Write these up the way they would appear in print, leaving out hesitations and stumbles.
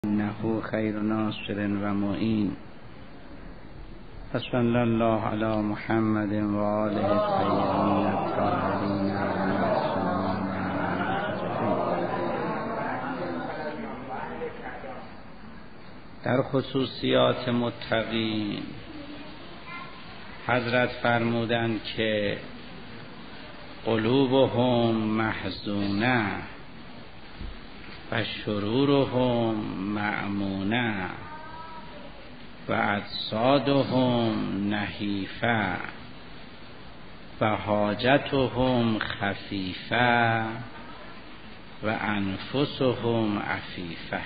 انه خیر ناصر و معین. صلی الله علی محمد و آله الطیبین الطاهرین المعصومین. در خصوصیات متقین حضرت فرمودند که قلوبهم محزونه و شرورهم مأمونه و اجسادهم نحیفه و حاجتهم خفیفه و انفسهم عفیفه.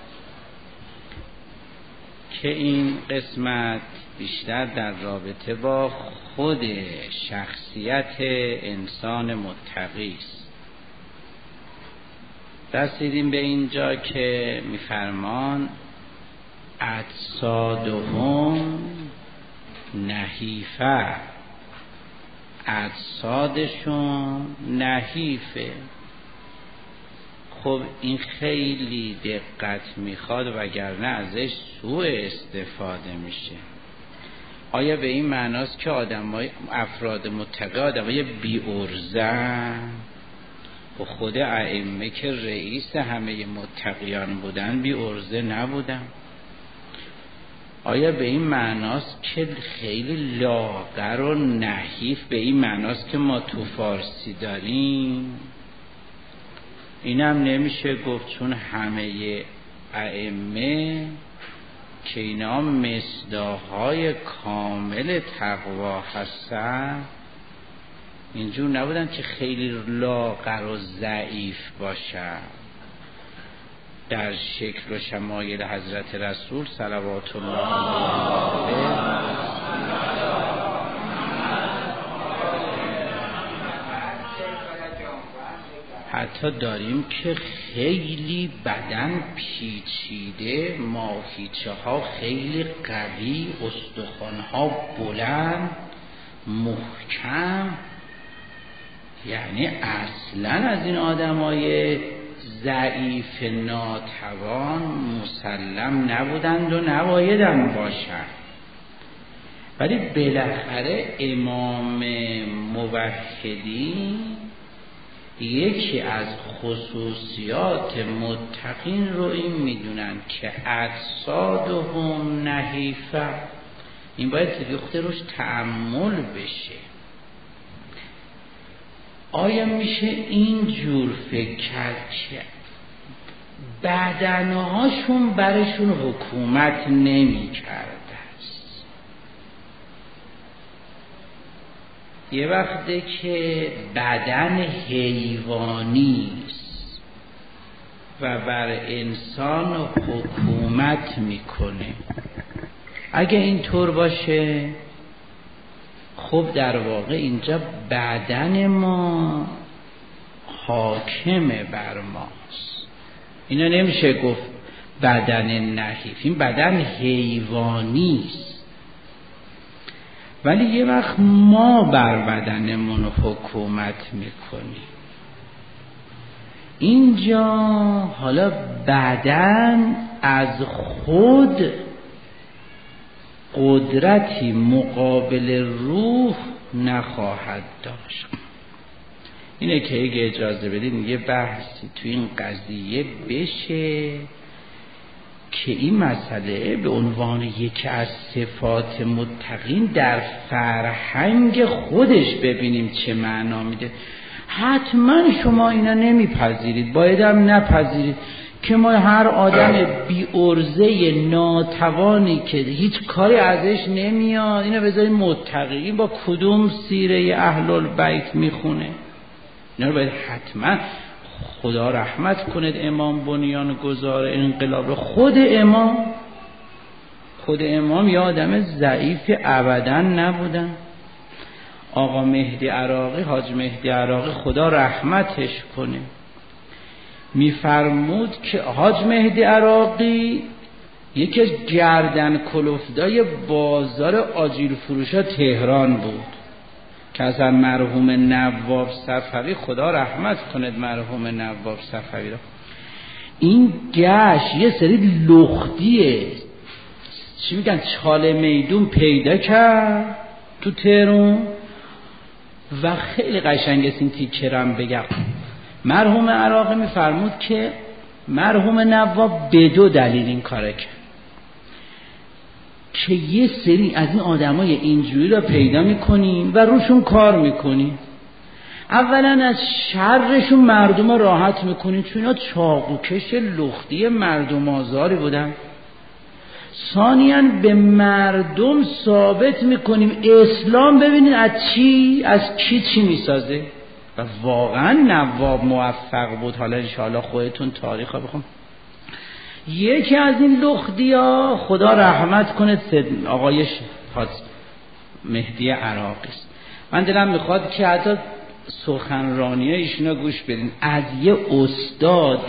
که این قسمت بیشتر در رابطه با خود شخصیت انسان متقی است. رسیدیم به اینجا که میفرمان اجسادهم نحیفه، اجسادشون نحیفه. خب این خیلی دقت میخواد وگرنه ازش سوء استفاده میشه. آیا به این معناست که افراد متقی آدمای بی ارزن؟ و خود ائمه که رئیس همه متقیان بودن بی ارزه نبودن؟ آیا به این معناست که خیلی لاغر و نحیف به این معناست که ما تو فارسی داریم؟ اینم نمیشه گفت، چون همه ائمه که اینا مصداق‌های کامل تقوا هستن اینجور نبودن که خیلی لاغر و ضعیف باشن. در شکل و شمایل حضرت رسول صلوات الله علیه حتی داریم که خیلی بدن پیچیده، ماهیچه ها خیلی قوی، استخوان ها بلند محکم. یعنی اصلا از این آدمای ضعیف ناتوان مسلم نبودند و نبایدند باشند. ولی بالاخره امام موحدین یکی از خصوصیات متقین رو این میدونن که اجسادهم نحیفه. این باید وقتی روش تأمل بشه. آیا میشه این جور فکر کرد که بدنهاشون برشون حکومت نمی کرده است؟ یه وقته که بدن حیوانی است و بر انسان حکومت میکنه، اگه اینطور باشه خب در واقع اینجا بدن ما حاکم بر ماست. اینا نمیشه گفت بدن نحیف، این بدن حیوانی است. ولی یه وقت ما بر بدنمون حکومت میکنیم. اینجا حالا بدن از خود قدرتی مقابل روح نخواهد داشت. اینه که اگه اجازه بدین یه بحثی تو این قضیه بشه که این مسئله به عنوان یکی از صفات متقین در فرهنگ خودش ببینیم چه معنا میده. حتما شما اینا نمیپذیرید، بایدم نپذیرید که ما هر آدم بی ارزه ناتوانی که هیچ کاری ازش نمیاد اینو بذاریم متقی. این با کدوم سیره اهل البیت میخونه؟ اینا رو باید حتما خدا رحمت کند امام بنیان گذار انقلاب رو. خود امام یه آدم ضعیف ابدا نبودن. آقا مهدی عراقی، حاج مهدی عراقی خدا رحمتش کنه، میفرمود که حاج مهدی عراقی یکی از گردن کلفتای بازار آجیل فروشا تهران بود که از مرحوم نواب صفوی، خدا رحمت کند مرحوم نواب صفوی را، این گشت یه سری لختیه، چی میگن، چاله میدون پیدا کرد تو تهران و خیلی قشنگ است این تیکرم بگم. مرحوم عراقی میفرمود که مرحوم نواب به 2 دلیل این کاره کرد که یه سری از این آدمای اینجوری رو پیدا میکنیم و روشون کار میکنیم. اولا از شرشون مردم راحت میکنیم چون اینا چاقوکش لختی مردم آزاری بودن. ثانیاً به مردم ثابت میکنیم اسلام ببینید از کی میسازه و واقعا نواب موفق بود. حالا انشاءالله خودتون تاریخ ها بخون. یکی از این لختی ها خدا رحمت کنه آقای مهدی عراقی است. من دلم میخواد که حتی سخنرانی ایشونا گوش بدین. از یه استاد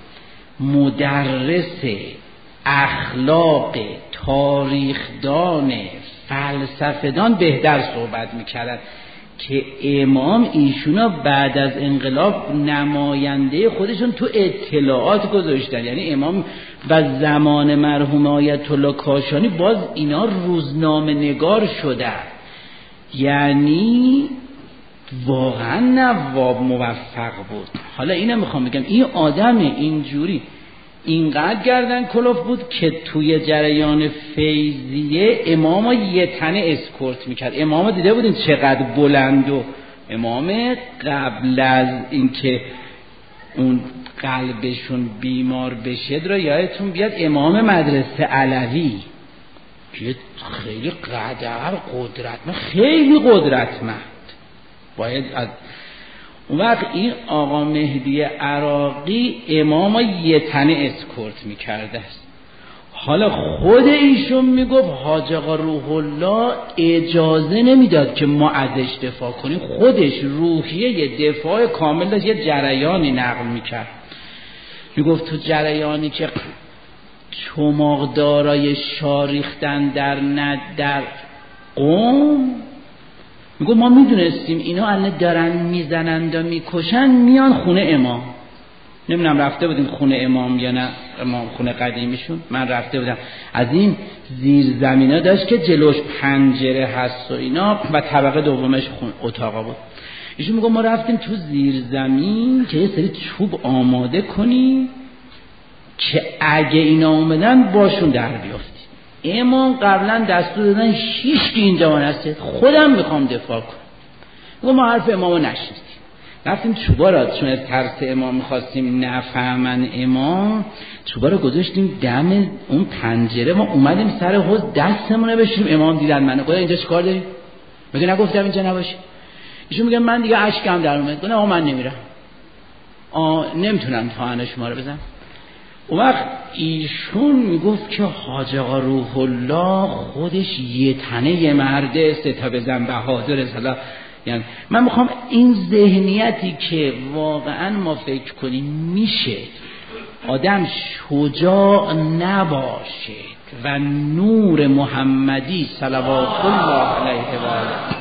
مدرس اخلاق تاریخدان فلسفه‌دان بهتر صحبت میکردن که امام ایشونا بعد از انقلاب نماینده خودشون تو اطلاعات گذاشتن. یعنی امام و زمان مرحوم آیت الله کاشانی باز اینا روزنامه نگار شدن. یعنی واقعا نواب موفق بود. حالا اینم میخوام بگم این آدم اینجوری اینقدر گردن کلوف بود که توی جریان فیضیه امامو یه تنه اسکورت میکرد. امامو دیده بودین چقدر بلند و امام قبل از اینکه اون قلبشون بیمار بشه را یادتون بیاد امام مدرسه علوی که خیلی قدرتمند خیلی قدرتمند باید از اون وقت این آقا مهدی عراقی امام یه تنه اسکورت میکرده است. حالا خود ایشون میگفت حاج آقا روح الله اجازه نمیداد که ما ازش دفاع کنیم. خودش روحیه یه دفاع کامل داشت، یه جریانی نقل میکرد. میگفت تو جریانی که چماقدارای شاریختن در قوم، میگو ما میدونستیم اینا الان دارن میزنند و میکشن میان خونه امام. نمیدونم رفته بودیم خونه امام یا نه، امام خونه قدیمیشون من رفته بودم. از این زیر زمینا داشت که جلوش پنجره هست و اینا و طبقه دومش اتاقا بود. ایشون میگو ما رفتیم تو زیر زمین که یه سری چوب آماده کنیم که اگه اینا اومدن باشون در بیافتیم. امام قبلا دستور دادن هیچکی اینجا نسته، خودم میخوام دفاع کنم. ما حرف امامو نشنیدیم، رفتیم چوبا را چون از ترس امام میخواستیم نفهمن امام، چوبا را گذاشتیم دم اون پنجره. ما اومدیم سر حوض دستمونه بشیم، امام دیدن منو گفتن اینجا چیکار داری؟ میگه نگفتم اینجا نباشی. ایشون میگه من دیگه اشکم در اومد. گفتم من نمیرم، نمیتونم پاهن شما رو بزنم. اون وقت ایشون میگفت که حاج آقا روح الله خودش یه تنه یه مرده، ستا بزن بهادر اصلا. یعنی من میخوام این ذهنیتی که واقعا ما فکر کنیم میشه آدم شجاع نباشه و نور محمدی صلوات الله علیه و آله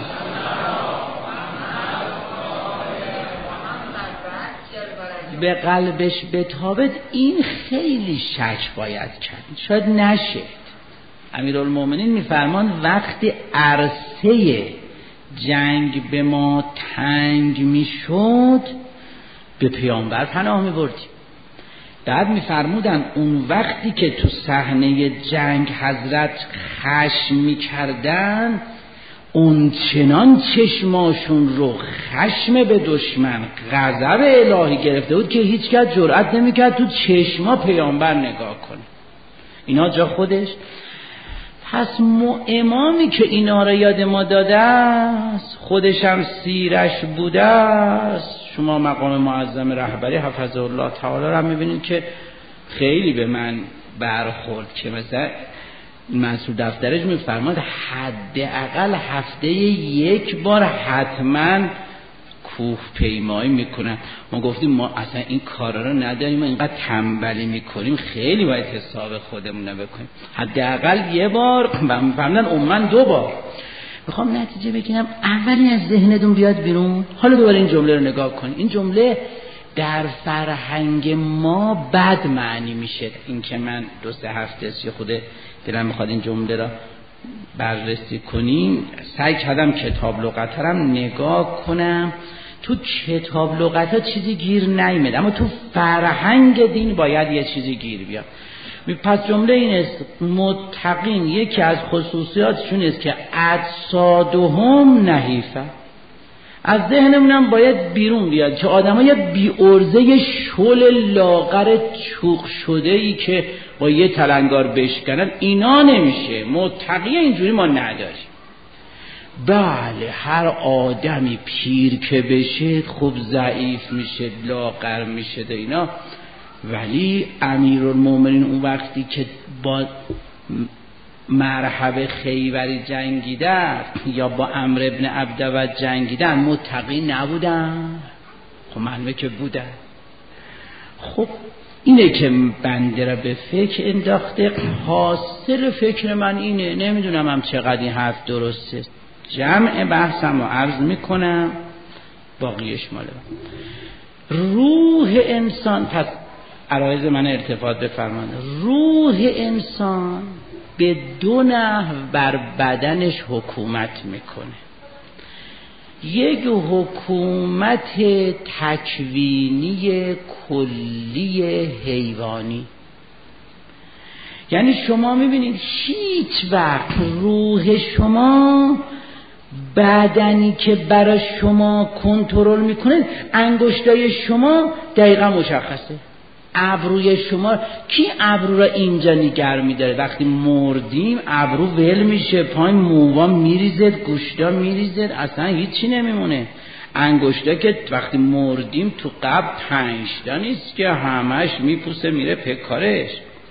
به قلبش بتابد، این خیلی شک باید کرد. شاید نشه. امیرالمومنین میفرمان وقتی عرصه جنگ به ما تنگ میشد به پیامبر پناه میبردیم. بعد میفرمودن اون وقتی که تو صحنه جنگ حضرت خشم میکردن اون چنان چشماشون رو خشم به دشمن، غضب الهی گرفته بود که هیچ کس جرئت نمیکرد تو چشما پیامبر نگاه کنه. اینا جا خودش. پس امامی که اینا رو یاد ما داده است، خودش هم سیرش بوده است. شما مقام معظم رهبری حفظه الله تعالی رو هم میبینید که خیلی به من برخورد که مثلا مسئول دفترش میفرماد حداقل هفته یک بار حتما کوه پیمایی میکنن. ما گفتیم ما اصلا این کارا رو نداریم، ما اینقدر تنبلی میکنیم، خیلی باید حساب خودمون رو بکنیم. حداقل یه بار و میفرمودن عموما 2 بار. میخوام نتیجه بگیرم اولی از ذهنتون بیاد بیرون. حالا دوباره این جمله رو نگاه کن. این جمله در فرهنگ ما بد معنی میشه. این که من 2-3 هفته است خود دلم میخواد این جمله را بررسی کنیم، سعی کردم کتاب لغت هم نگاه کنم. تو کتاب لغت ها چیزی گیر نیامد، اما تو فرهنگ دین باید یه چیزی گیر بیاد. پس جمله این است: متقین یکی از خصوصیاتشون است که اجسادهم نحیفه، از ذهنمونم باید بیرون بیاد که آدمای بی ارزه شل لاغر چوق شده ای که با یه تلنگار بشکنن، اینا نمیشه. متقی اینجوری ما نداریم. بله هر آدمی پیر که بشه خب ضعیف میشه، لاغر میشه ده اینا، ولی امیرالمومنین اون وقتی که با مرحب خیبری جنگیدن یا با عمرو ابن عبدود جنگیدن متقی نبودن؟ خب معلومه که بودن. خب اینه که بنده را به فکر انداخته. حاصل فکر من اینه، نمیدونم هم چقدر این حرف درسته، جمع بحثم رو عرض میکنم، باقیش ماله روح انسان. پس عرایض من ارتباط بفرمایید. روح انسان به 2 نحو بر بدنش حکومت میکنه. یک حکومت تکوینی کلی حیوانی، یعنی شما میبینید هیچ وقت روح شما، بدنی که برای شما کنترل میکنه، انگشتای شما دقیقا مشخصه. ابروی شما، کی ابرو را اینجا نگر میداره؟ وقتی مردیم ابرو ول میشه، پایین موها میریزه، گوشتا میریزه، اصلا هیچی نمیمونه. انگشتا که وقتی مردیم تو قبر 5 تا نیست که همش میپوسه میره پکارش.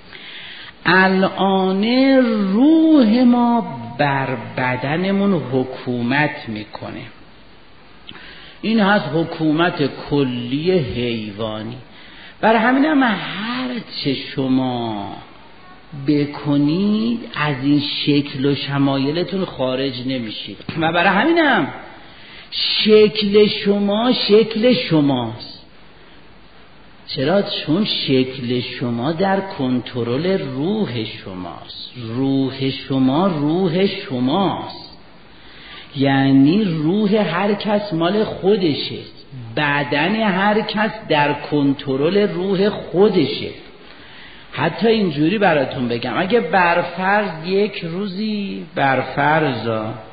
الان روح ما بر بدنمون حکومت میکنه. این هست حکومت کلی حیوانی. برای همین هم هر چه شما بکنید از این شکل و شمایلتون خارج نمیشید و برای همین هم شکل شما شکل شماست. چرا؟ چون شکل شما در کنترل روح شماست. روح شما روح شماست، یعنی روح هر کس مال خودشه، بدن هر کس در کنترل روح خودشه. حتی اینجوری براتون بگم، اگه برفرض یک روزی برفرض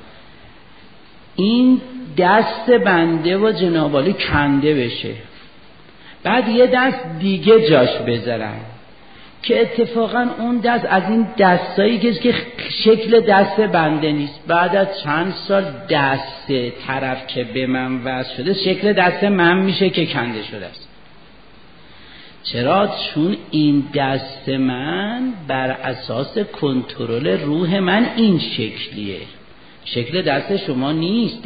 این دست بنده و جنابالی کنده بشه، بعد یه دست دیگه جاش بذارن که اتفاقا اون دست از این دستایی که شکل دست بنده نیست، بعد از چند سال دست طرف که به من وصل شده شکل دست من میشه که کنده شده است. چرا؟ چون این دست من بر اساس کنترل روح من این شکلیه، شکل دست شما نیست.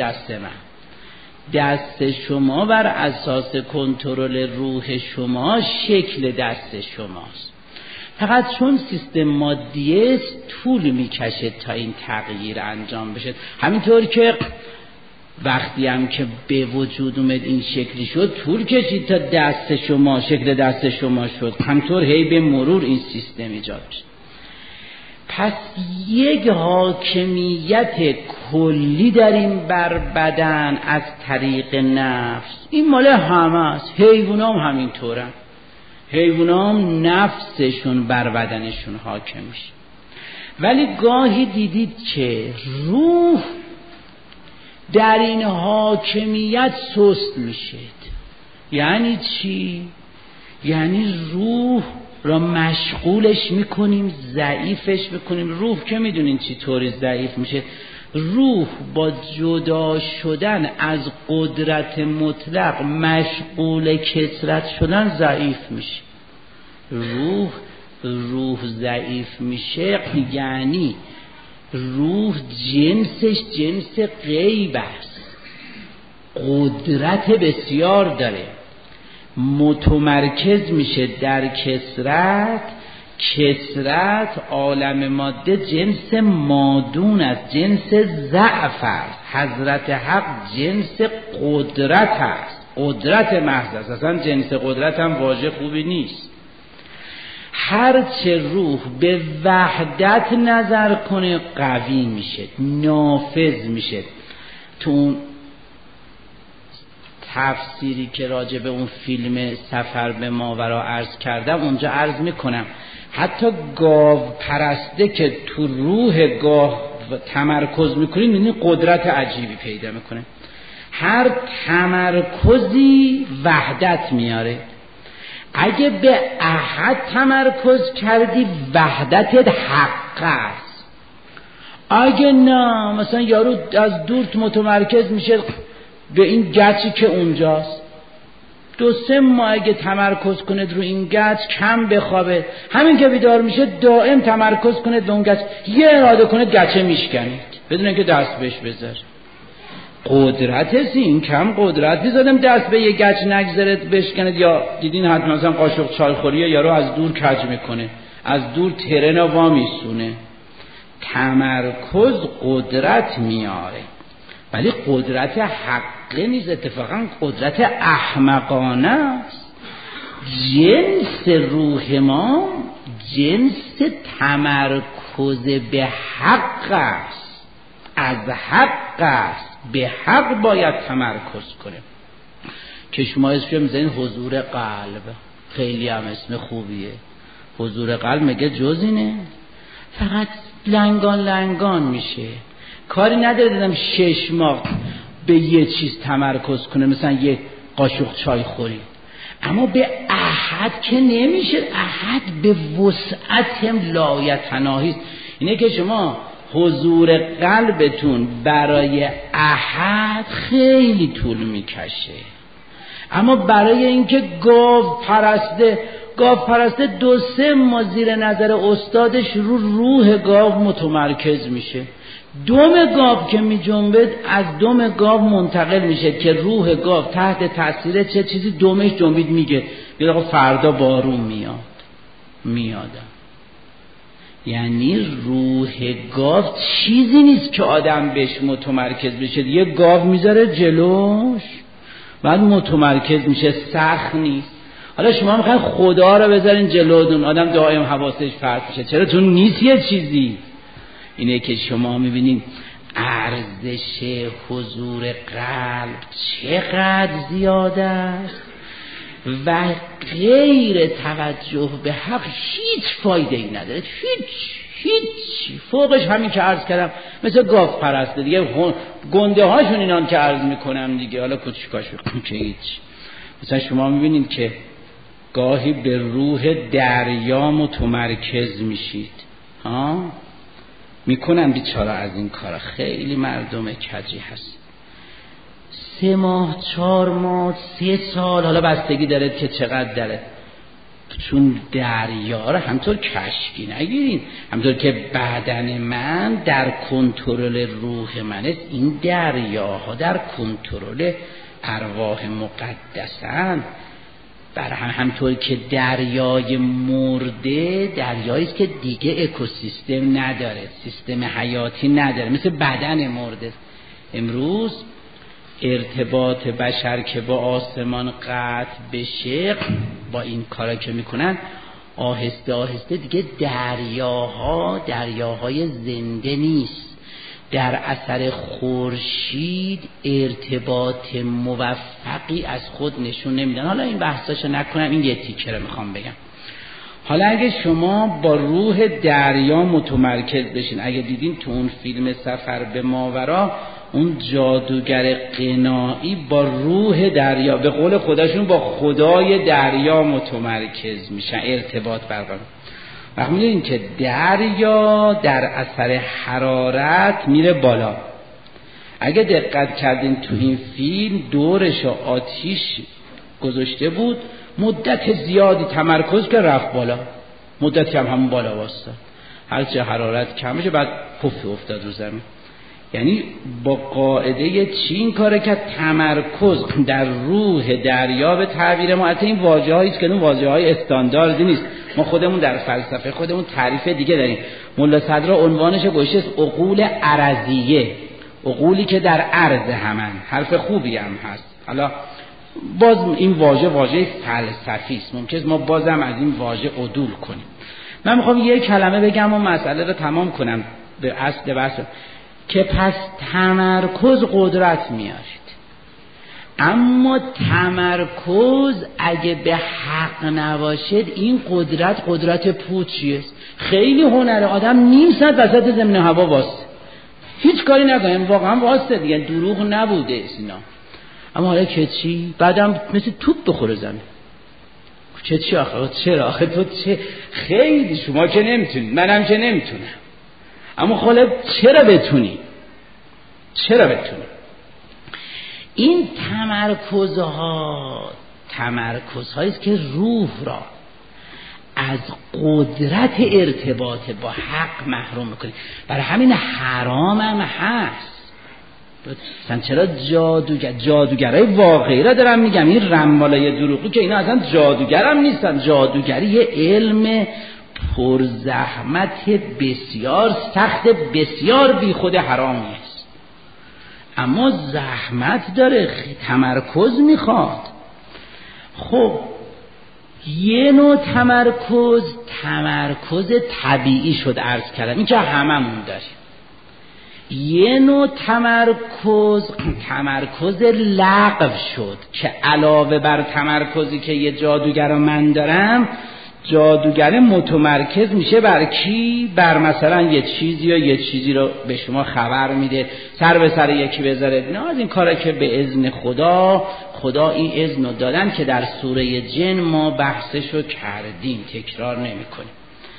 دست شما بر اساس کنترل روح شما شکل دست شماست. فقط چون سیستم مادیه است طول میکشه تا این تغییر انجام بشه. همینطور که وقتی هم که به وجود اومد این شکلی شد طول کشید تا دست شما شکل دست شما شد، همینطور هی به مرور این سیستم ایجاد شد. پس یک حاکمیت کلی داریم بر بدن از طریق نفس. این مال همه است. حیوانات هم همینطورن. حیوانات هم نفسشون بر بدنشون حاکم میشه. ولی گاهی دیدید که روح در این حاکمیت سست میشه. یعنی چی؟ یعنی روح را مشغولش میکنیم، ضعیفش میکنیم. روح که میدونین چی طوری ضعیف میشه؟ روح با جدا شدن از قدرت مطلق، مشغول کثرت شدن ضعیف میشه. روح ضعیف میشه یعنی روح جنسش جنس غیب است، قدرت بسیار داره، متمرکز میشه در کثرت عالم ماده جنس مادون است، جنس ضعف است. حضرت حق جنس قدرت است. قدرت محض است. اصلا جنس قدرت هم واژه خوبی نیست. هر چه روح به وحدت نظر کنه قوی میشه، نافذ میشه. تو اون تفسیری که راجع به اون فیلم سفر به ماورا عرض کردم، اونجا عرض میکنم حتی گاو پرسته که تو روح گاو تمرکز میکنه میبینی قدرت عجیبی پیدا میکنه. هر تمرکزی وحدت میاره. اگه به احد تمرکز کردی وحدتت حق است. اگه نه مثلا یارو از دور متمرکز میشه به این گچی که اونجاست، 2-3 ماه اگه تمرکز کنه رو این گچ کم بخوابه، همین که بیدار میشه دائم تمرکز کنه به اون گچ، یه اراده کنه گچه میشکنید بدون اینکه دست بهش بذاره. قدرت این کم قدرتی زدم دست به یه گچ نگذارد بشکنید. یا دیدین حتما مثلا قاشق چای خوریه یارو از دور کج میکنه، از دور ترن وا میسونه. تمرکز قدرت میاره، ولی قدرت حقه نیست، اتفاقا قدرت احمقانه است. جنس روح ما جنس تمرکز به حق است، از حق است، به حق باید تمرکز کنه. که شما اسمش میزنید حضور قلب، خیلی هم اسم خوبیه. حضور قلب مگه جز اینه؟ فقط لنگان لنگان میشه، کاری نداره دیدم 6 ماه به یه چیز تمرکز کنه، مثلا یه قاشق چای خوری. اما به احد که نمیشه، احد به وسعت لایتناهی است. اینه که شما حضور قلبتون برای احد خیلی طول میکشه، اما برای اینکه گاو پرسته 2-3 ماه زیر نظر استادش رو روح گاو متمرکز میشه. دم گاو که می جنبد از دم گاو منتقل میشه که روح گاو تحت تاثیر چه چیزی دمش جنبید میگه یه آقا فردا بارون میادم. یعنی روح گاو چیزی نیست که آدم بهش متمرکز بشه. یه گاو میذاره جلوش بعد متمرکز میشه، سخت نیست. حالا شما میخواین خدا رو بذارین جلودون، آدم دائم حواسش پرت میشه. چرا؟ چون نیست یه چیزی. اینه که شما میبینید ارزش حضور قلب چقدر زیاده است و غیر توجه به حق هیچ فایده ای نداره. هیچ فوقش همین که عرض کردم، مثل گاو پرسته دیگه، گنده هاشون اینان که عرض میکنم دیگه. حالا کوچیکاش که هیچ. مثلا شما میبینید که گاهی به روح دریا متمرکز میشید، میکنن بیچاره از این کارا. خیلی مردم کجی هست. 3 ماه 4 ماه 3 سال، حالا بستگی داره که چقدر داره. چون دریا رو همطور کشکی نگیرین، همطور که بدن من در کنترل روح منه، این دریاها در کنترل ارواح مقدسن. بر همطور که دریای مرده دریایی است که دیگه اکوسیستم نداره، سیستم حیاتی نداره، مثل بدن مرده. امروز ارتباط بشر که با آسمان قطع بشه با این کارا که میکنن، آهسته آهسته دیگه دریاهای زنده نیست. در اثر خورشید ارتباط موفقی از خود نشون نمیدن. حالا این بحثاشو نکنم، این یه تیکه رو میخوام بگم. حالا اگه شما با روح دریا متمرکز بشین، اگه دیدین تو اون فیلم سفر به ماورا اون جادوگر قناعی با روح دریا، به قول خودشون با خدای دریا متمرکز میشن، ارتباط برقرار. وقت میدونین که دریا در اثر حرارت میره بالا. اگه دقت کردین تو این فیلم دورش آتیش گذاشته بود، مدت زیادی تمرکز که رفت بالا، مدتی هم همون بالا واسطه، هرچه حرارت کم بشه بعد پف افتاد رو زمین. یعنی با قاعده چی این کاره که تمرکز در روح دریا، به تعبیر ما، البته این واژه‌هایی است که اون واژه‌های استانداردی نیست، ما خودمون در فلسفه خودمون تعریف دیگه داریم. ملا صدرا عنوانش گوشه عقول عرضیه، عقولی که در عرض همن، حرف خوبی هم هست. حالا باز این واژه فلسفی است، ممکنه ما بازم از این واژه عدول کنیم. من میخوام یک کلمه بگم و مسئله رو تمام کنم به اصل بحث، که پس تمرکز قدرت میارید. اما تمرکز اگه به حق نباشد این قدرت پوچیه. خیلی هنره، آدم نیم ساعت وسط زمین هوا واسه هیچ کاری نکنه، واقعا واسه دیگه، دروغ نبوده اینا. اما حالا که چی؟ بعدم مثل توپ بخوره زمین. چی آخه؟ چرا آخه تو چه؟ خیلی شما که نمیتونید، منم که نمیتونم. اما خاله چرا بتونی؟ این تمرکزهایی است که روح را از قدرت ارتباط با حق محروم میکنه. برای همین حرام هم هست. مثلا چرا جادوگرای واقعی را دارم میگم، این رمالای دروغی که اینا اصلا جادوگر هم نیستن. جادوگری یه علم پرزحمت، بسیار سخت، بسیار بی خود حرامی است، اما زحمت داره، تمرکز میخواد. خب یه نوع تمرکز طبیعی شد عرض کردم، این که هممون داریم. یه نوع تمرکز لغو شد که علاوه بر تمرکزی که یه جادوگر من دارم، جادوگر متمرکز میشه بر کی؟ بر مثلا یه چیزی یا یه چیزی رو به شما خبر میده، سر به سر یکی بذاره. نه از این کارا که به اذن خدا این اذن رو دادن که در سوره جن ما بحثشو کردیم، تکرار نمی کنیم.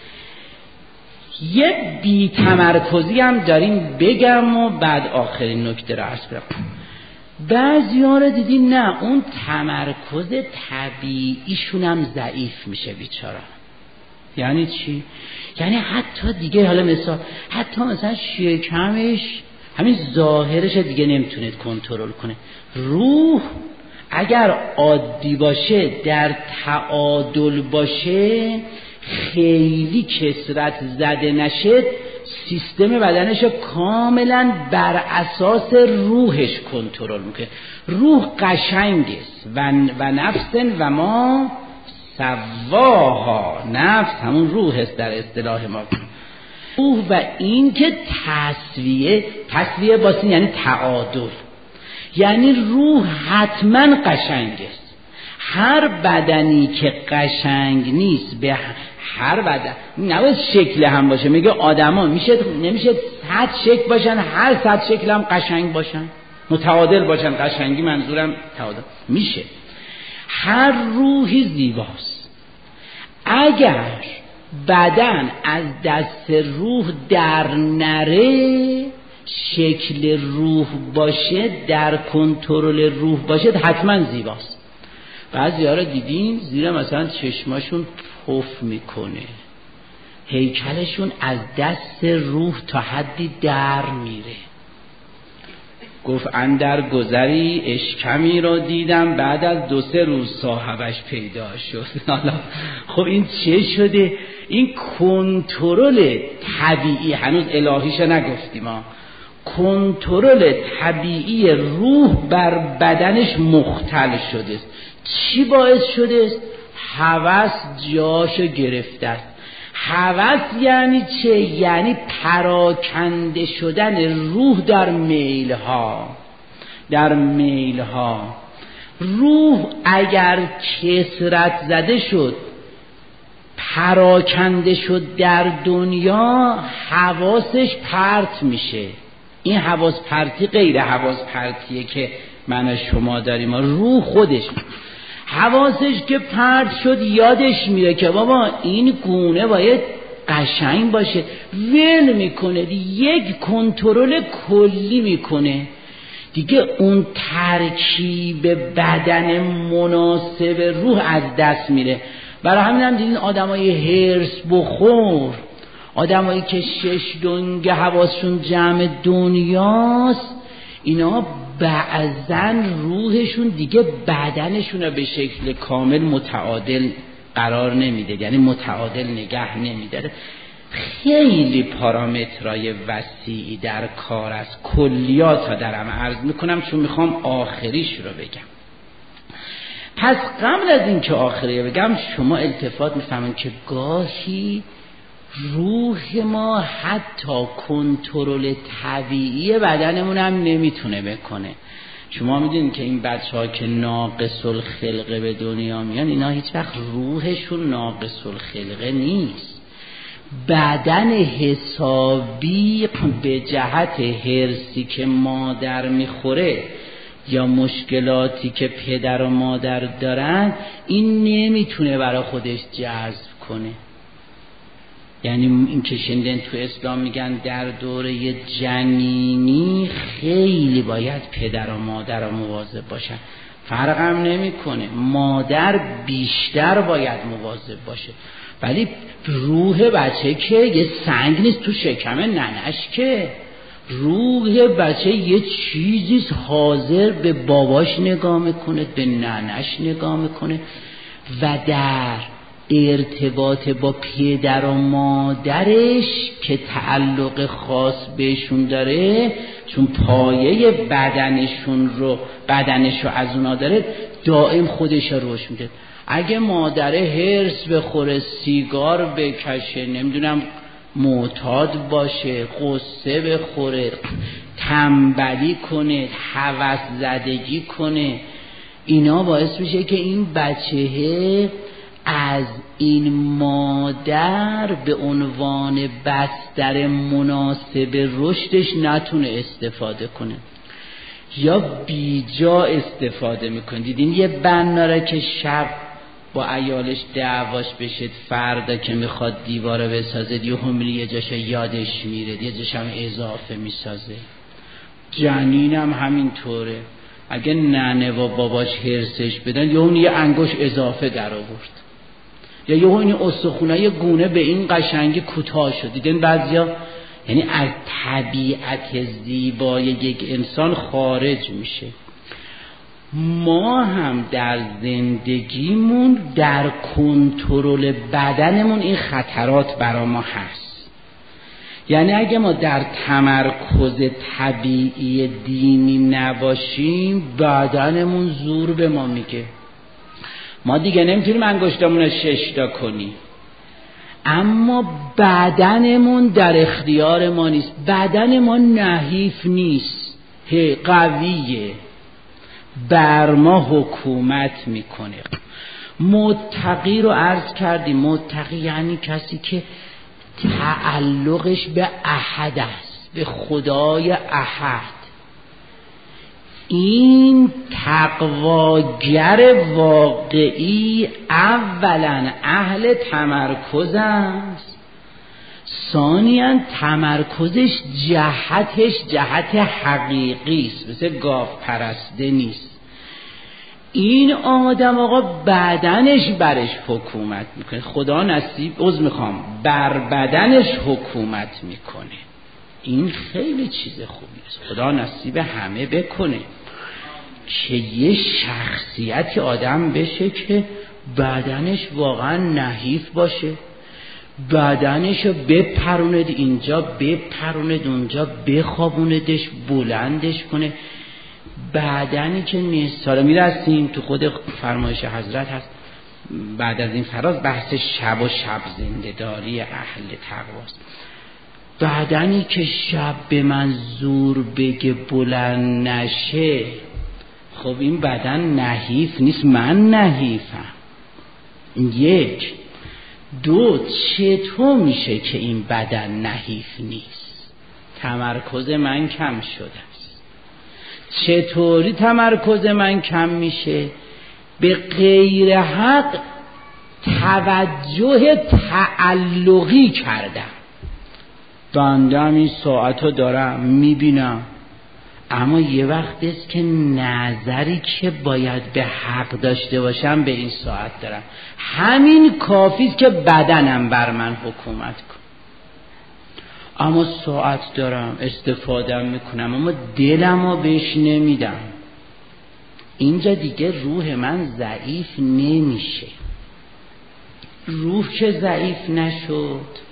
یه بی تمرکزی هم داریم بگم و بعد آخرین نکته رو عرض کنم. بعضی ها رو دیدی نه اون تمرکز طبیعیشون هم ضعیف میشه بیچاره. یعنی چی؟ یعنی حتی دیگه حالا مثلا شکمش همین ظاهرش دیگه نمیتونه کنترل کنه. روح اگر عادی باشه، در تعادل باشه، خیلی کثرت زده نشه، سیستم بدنش کاملا بر اساس روحش کنترل میکنه. روح قشنگ است و نفس و ما سواها، نفس همون روح است در اصطلاح ما. روح و این که تصویه باشه یعنی تعادل، یعنی روح حتما قشنگ است. هر بدنی که قشنگ نیست، به هر بدن نباید شکل هم باشه. میگه آدما نمیشه 100 شکل باشن، هر 100 شکل هم قشنگ باشن، متعادل باشن. قشنگی منظورم تعادل میشه. هر روحی زیباست. اگر بدن از دست روح در نره، شکل روح باشه، در کنترل روح باشه، حتما زیباست. بعضی‌ها رو دیدین زیر مثلا چشماشون پف میکنه، هیکلشون از دست روح تا حدی در میره. گفت اندر گذری اشکمی رو دیدم، بعد از 2-3 روز صاحبش پیدا شد. حالا خب این چه شده؟ این کنترل طبیعی، هنوز الهیش نگفتیم ها، کنترل طبیعی روح بر بدنش مختل شده است. چی باعث شده است؟ هوس جاشو گرفته است. هوس یعنی چه؟ یعنی پراکنده شدن روح در میلها. روح اگر کثرت زده شد، پراکنده شد در دنیا، حواسش پرت میشه. این حواس پرتی غیر حواس پرتیه که من و شما داریم. روح خودش حواسش که پرت شد، یادش میره که بابا این گونه باید قشنگ باشه، ول میکنه، یک کنترل کلی میکنه دیگه. اون ترکیب بدن مناسب روح از دست میره. برای همین هم دیدین آدمای هرس بخور، آدمایی که 6 دنگ حواسشون جمع دنیاست، اینا بعضن روحشون دیگه بدنشون رو به شکل کامل متعادل قرار نمیده، یعنی متعادل نگه نمیداره. خیلی پارامترهای وسیعی در کار است. کلیات ها درم عرض میکنم چون میخوام آخریش رو بگم. پس قبل از این که آخریه بگم، شما التفات میفهمین که گاهی روح ما حتی کنترل طبیعی بدنمون هم نمیتونه بکنه. شما میدونید که این بچه‌ها که ناقص الخلقه به دنیا میان، اینا هیچ وقت روحشون ناقص الخلقه نیست. بدن حسابی به جهت هرسی که مادر میخوره یا مشکلاتی که پدر و مادر دارن، این نمیتونه برای خودش جذب کنه. یعنی این که شنیدن تو اسلام میگن در دوره جنینی خیلی باید پدر و مادر مواظب باشن. فرقم نمیکنه، مادر بیشتر باید مواظب باشه، ولی روح بچه که یه سنگ نیست تو شکم ننش، که روح بچه یه چیزیست حاضر به باباش نگاه میکنه، به ننش نگاه میکنه و در ارتباط با پدر و مادرش که تعلق خاص بهشون داره، چون پایه بدنش رو از اونا داره، دائم خودش رو روش میده. اگه مادر هرس بخوره، سیگار بکشه، نمیدونم معتاد باشه، قصه بخوره، تنبلی کنه، هوس زدگی کنه، اینا باعث میشه که این بچه از این مادر به عنوان بستر مناسب رشدش نتونه استفاده کنه یا بیجا استفاده میکنه. دیدین یه بناره که شب با عیالش دعواش بشه، فردا که میخواد دیواره بسازه یه همینی یه جاشو یادش میره، یه جاشو اضافه میسازه. جنینم همینطوره، اگه ننه و باباش هرسش بدن یه اون یه انگوش اضافه در آورد، یا یه اون استخونه گونه به این قشنگی کوتاه شد. دیدن بعضیا یعنی از طبیعت زیبای یک انسان خارج میشه. ما هم در زندگیمون در کنترل بدنمون این خطرات برا ما هست. یعنی اگه ما در تمرکز طبیعی دینی نباشیم، بدنمون زور به ما میگه. ما دیگه نمیتونیم انگشتمون رو 6 تا کنیم، اما بدنمون در اختیار ما نیست. بدن ما نحیف نیست، قویه، بر ما حکومت میکنه. متقی رو عرض کردیم. متقی یعنی کسی که تعلقش به احد است، به خدای احد. این تقواگر واقعی اولا اهل تمرکز است، ثانیاً تمرکزش جهت حقیقی است، مثل گاو پرسته نیست. این آدم آقا بدنش برش حکومت میکنه. خدا بر بدنش حکومت میکنه. این خیلی چیز خوبی است. خدا نصیب همه بکنه که یه شخصیتی آدم بشه که بدنش واقعا نحیف باشه، بدنشو بپروند اینجا، بپروند اونجا، بخوابوندش، بلندش کنه. بدنی که نیست. سالا میرسیم تو خود فرمایش حضرت هست بعد از این فراز بحث شب و شب زنده داری اهل تقواست. بدنی که شب به من زور بگه بلند نشه، خب این بدن نحیف نیست، من نحیفم. یک. دو، چطور میشه که این بدن نحیف نیست؟ تمرکز من کم شده است. چطوری تمرکز من کم میشه؟ به غیر حق توجه تعلقی کردم. بنده هم این ساعتو دارم میبینم، اما یه وقت است که نظری که باید به حق داشته باشم به این ساعت دارم. همین کافیست که بدنم بر من حکومت کن. اما ساعت دارم، استفاده میکنم، اما دلمو بهش نمیدم. اینجا دیگه روح من ضعیف نمیشه. روح که ضعیف نشد،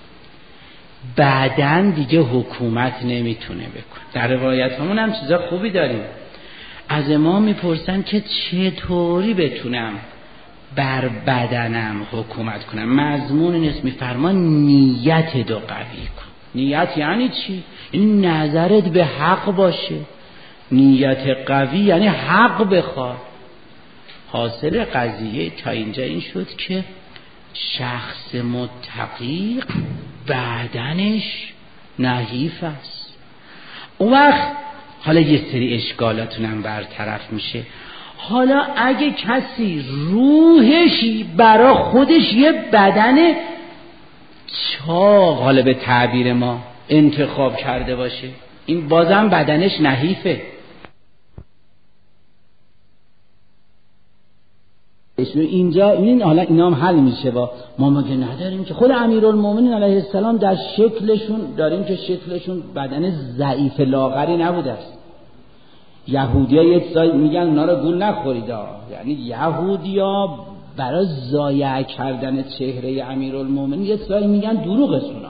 بدن دیگه حکومت نمیتونه بکنه. در روایت همون هم چیزا خوبی داریم. از ما میپرسن که چطوری بتونم بر بدنم حکومت کنم. مضمون نیست، میفرما نیت دو قوی کن. نیت یعنی چی؟ این نظرت به حق باشه. نیت قوی یعنی حق بخواد. حاصل قضیه تا اینجا این شد که شخص متقی بدنش نحیف است. اون وقت حالا یه سری اشکالاتونم برطرف میشه. حالا اگه کسی روحش برا خودش یه بدن چاق، حالا به تعبیر ما، انتخاب کرده باشه، این بازم بدنش نحیفه. اینجا این حالا اینا هم حل میشه با ما مگه نداریم که خود امیرالمومنین علیه السلام در شکلشون داریم که شکلشون بدن ضعیف لاغری نبوده است. یهودی‌ها یه چیزایی میگن اونا رو گول نخورید، یعنی یهودی‌ها برای ضایع کردن چهره امیرالمومنین یه چیزایی میگن دروغه اونا.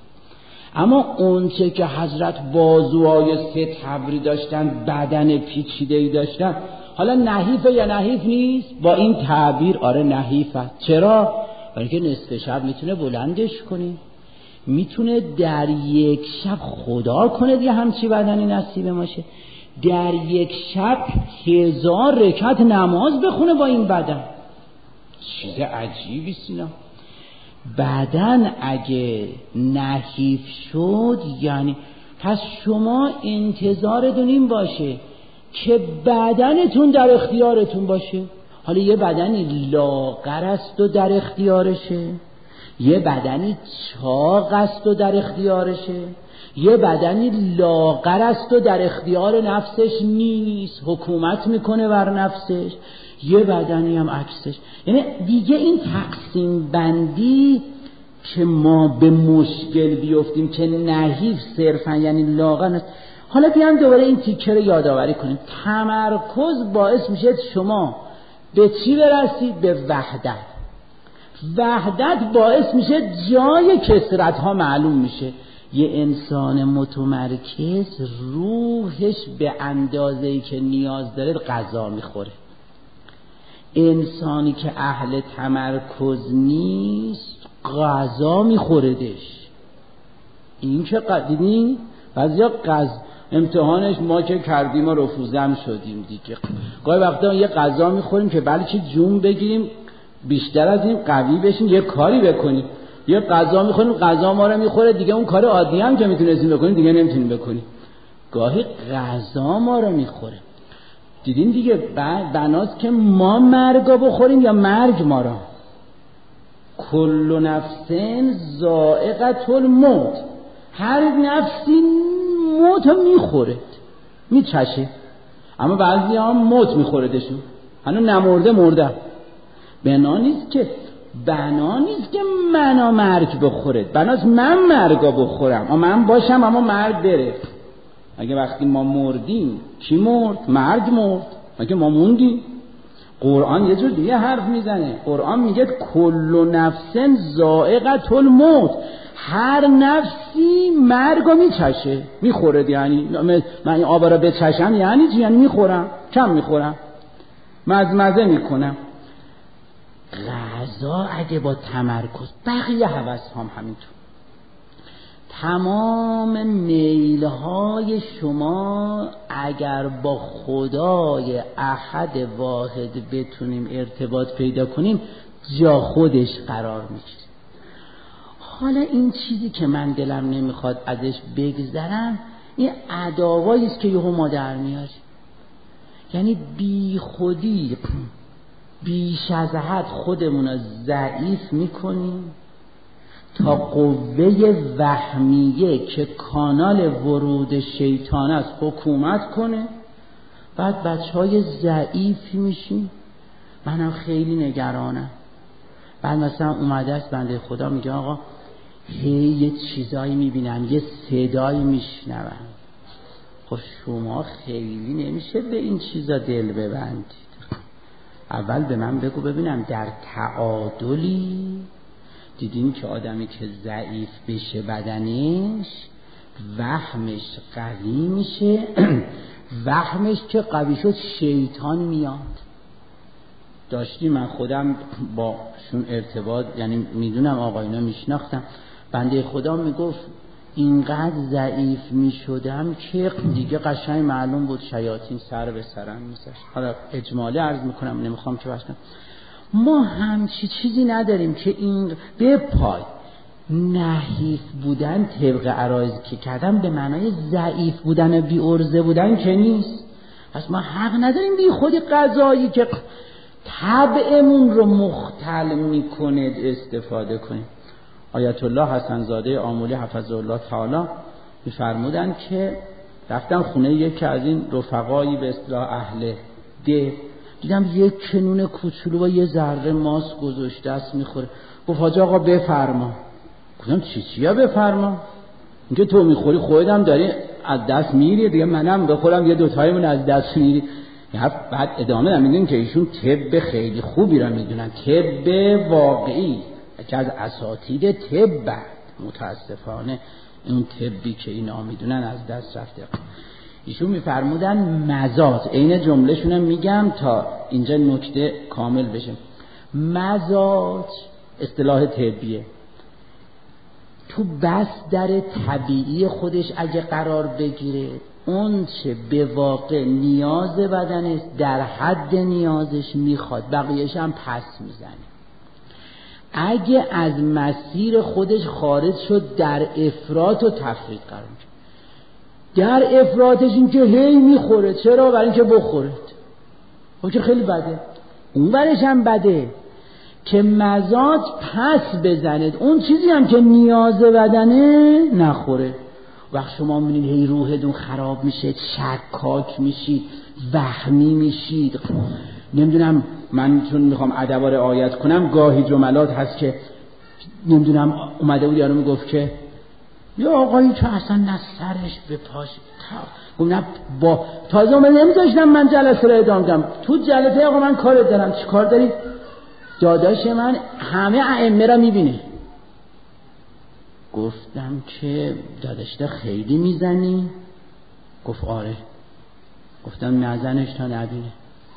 اما اون چه که حضرت بازوهای سه تبری داشتن، بدن پیچیده‌ای داشتن، حالا نحیفه یا نحیف نیست؟ با این تعبیر آره نحیفه. چرا؟ برای که نصف شب میتونه بلندش کنی، میتونه در یک شب خدا کنه یه همچی بدنی نصیب ماشه، در یک شب 1000 رکعت نماز بخونه با این بدن. چیز عجیبی سینا. بدن اگه نحیف شد یعنی پس شما انتظارتون این باشه که بدنتون در اختیارتون باشه. حالا یه بدنی لاغر است و در اختیارشه، یه بدنی چاق است و در اختیارشه، یه بدنی لاغر است و در اختیار نفسش نیست، حکومت میکنه بر نفسش، یه بدنی هم عکسش. یعنی دیگه این تقسیم بندی که ما به مشکل بیفتیم که نحیف صرفا یعنی لاغر است. حالا بیان دوباره این تیکه رو یادآوری کنیم. تمرکز باعث میشه شما به چی برسید؟ به وحدت. وحدت باعث میشه جای کثرت ها معلوم میشه. یه انسان متمرکز روحش به اندازه‌ای که نیاز داره غذا میخوره. انسانی که اهل تمرکز نیست غذا میخوردش. این که دیدین بعضیا امتحانش ما که کردیم و رفوزم شدیم دیگه. گاهی وقتا یه غذا میخوریم که بلکه جون بگیریم بیشتر از این قوی بشیم یه کاری بکنیم. یه غذا میخوریم غذا ما رو میخوره دیگه، اون کار عادی هم که میتونستیم بکنیم دیگه نمیتونیم بکنیم. گاهی غذا ما رو میخوره. دیدین دیگه بناست که ما مرگا بخوریم یا مرگ ما را. کل نفس ذائقة الموت، هر نفسی موت میخوره میچشه، اما بعضی هم موت میخوردشون هنوز نمرده مرده. بنا نیست که منا مرگ بخورد، بناست من مرگا بخورم اما من باشم اما مرگ بره. اگه وقتی ما مردیم کی مرد؟ مرگ مرد. اگه ما موندیم. قرآن یه جور دیگه حرف میزنه. قرآن میگه کل نفس ذائقة الموت، هر نفسی مرگو میچشه میخوره. یعنی من این آب را بچشم یعنی چی؟ یعنی میخورم، کم میخورم، مزمزه میکنم. غذا اگه با تمرکز، بقیه حوث هم همینطور. تمام میلهای شما اگر با خدای احد واحد بتونیم ارتباط پیدا کنیم جا خودش قرار میگیره. حالا این چیزی که من دلم نمیخواد ازش بگذرم این اداوایی است که یهو ما در میاریم. یعنی بی خودی بیش از حد خودمون رو ضعیف میکنیم تا قوه وهمیه که کانال ورود شیطان است حکومت کنه. بعد بچهای ضعیفی میشیم. منم خیلی نگرانم. بعد مثلا اومده است بنده خدا میگه آقا یه چیزایی میبینم، یه صدایی میشنوم. خب شما خیلی نمیشه به این چیزا دل ببندید. اول به من بگو ببینم در تعادلی. دیدین که آدمی که ضعیف بشه بدنش وهمش قوی میشه وهمش که قوی شد شیطان میاد. داشتی من خودم با شون ارتباط، یعنی میدونم آقایونا میشناختم، بنده خدا میگفت اینقدر ضعیف میشدم که دیگه قشنگ معلوم بود شیاطین سر به سرم میذاشت. حالا اجمالی عرض میکنم، نمیخوام که باشم. ما همچی چیزی نداریم که این به پای نحیف بودن طبق عرایض که کردم به معنای ضعیف بودن و بی ارزه بودن که نیست. پس ما حق نداریم بی خودی قضایی که طبعمون رو مختل میکنه استفاده کنیم. آیت الله حسن زاده آمولی حفظه الله تعالی میفرمودن که رفتم خونه یکی از این رفقایی به اصطلاح اهل ده، دیدم یک کنون کوچولو و یه ذره ماست گذاشته است میخوره. گفت حاج آقا بفرما. گفتم چیه بفرما؟ اینکه تو میخوری خودم داری از دست میری، دیگه منم بخورم یه دوتایمون از دست میری. بعد ادامه دادم میگن که ایشون طب خیلی خوبی را میدونن، طب واقعی که از اساتید طب، متاسفانه اون طبی که اینا میدونن از دست رفته. ایشون میفرمودن مزاج، عین جمله شونم میگم تا اینجا نکته کامل بشه. مزاج اصطلاح طبیه، تو بستر طبیعی خودش اگه قرار بگیره اون چه به واقع نیاز بدن است در حد نیازش میخواد، بقیهش هم پس میزنه. اگه از مسیر خودش خارج شد در افراط و تفرید قرار میشه. در افراطش این که هی میخوره، چرا؟ برای اینکه بخوره. خب که خیلی بده. اون برش هم بده که مزاج پس بزنید، اون چیزی هم که نیاز بدنه نخوره. وقت شما میبینید هی روحتون خراب میشه، شکاک میشید، وهمی میشید. نمیدونم، من چون میخوام ادب رعایت کنم گاهی جملات هست که نمیدونم اومده بود یارو میگفت که یا آقایی تو اصلا نه سرش به پاش گفتم با تازه من نمیذاشتم من جلسه رو ادامه بدم. تو جلسه آقا من کار دارم. چی کار داری؟ داداش من همه ائمه را میبینه. گفتم که داداش خیلی میزنی؟ گفت آره. گفتم نزنش تا نبینه.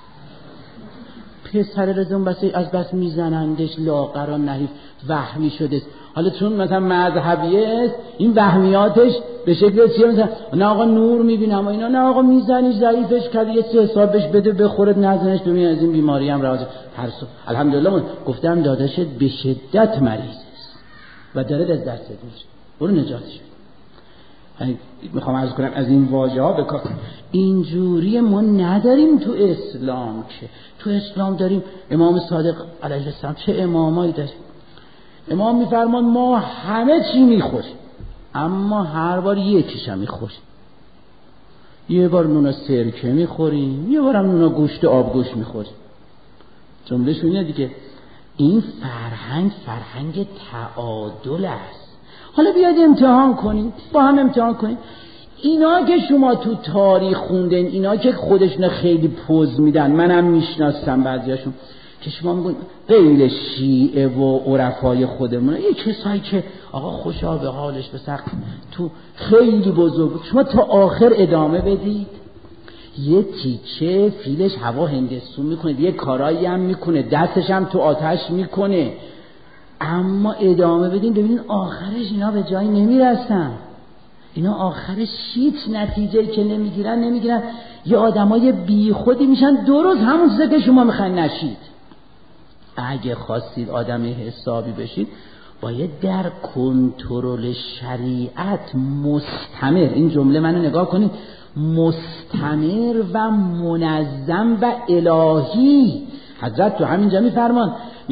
پسر رزون از بس میزنندش لاغر و نحیف وهمی شده. حالا چون مثلا مذهبیه است این وهمیاتش به شکل چیه؟ مثلا نه آقا نور میبینم و اینا، نه آقا میزنیش ضعیفش کرد یه سی حسابش بده بخورد نزنش ببین از این بیماری هم راضی. الحمدلله گفتم داداشت به شدت مریض است و داره از دست میشه، برو نجاتش بده. میخوام عرض کنم از این واژه ها بکار اینجوری ما نداریم تو اسلام. که تو اسلام داریم امام صادق علیه السلام چه امامایی داشت. امام میفرمان ما همه چی میخوریم اما هر بار یکیش هم میخوریم. یه بار نون سرکه میخوریم، یه بار هم نون گوشت آبگوشت میخوریم. جمله شونه دیگه. این فرهنگ تعادل است. حالا بیاید امتحان کنیم، با هم امتحان کنیم. اینا که شما تو تاریخ خوندن، اینا که خودشون خیلی پوز میدن، منم میشناسم بعضیاشون که شما میگن غیر شیعه و عرفای خودمونه، یه کسایی که آقا خوشا به حالش به سقف تو خیلی بزرگ، شما تا آخر ادامه بدید. یه تیکه فیلش هوا هندسون میکنه، یه کارایی هم میکنه، دستش هم تو آتش میکنه، اما ادامه بدین ببینین آخرش اینا به جایی نمیرسن. اینا آخرش هیچ نتیجه که نمیگیرن. یه آدمای بی خودی میشن، درست همون چیزی که شما میخواین نشید. اگه خواستید آدمی حسابی بشید باید در کنترل شریعت مستمر، این جمله منو نگاه کنید، مستمر و منظم و الهی. حضرت تو همینجا میفرمان